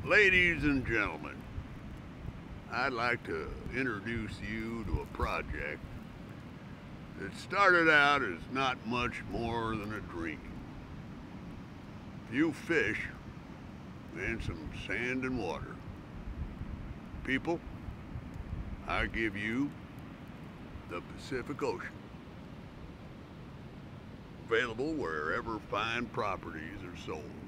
Ladies and gentlemen, I'd like to introduce you to a project that started out as not much more than a dream. A few fish and some sand and water. People, I give you the Pacific Ocean. Available wherever fine properties are sold.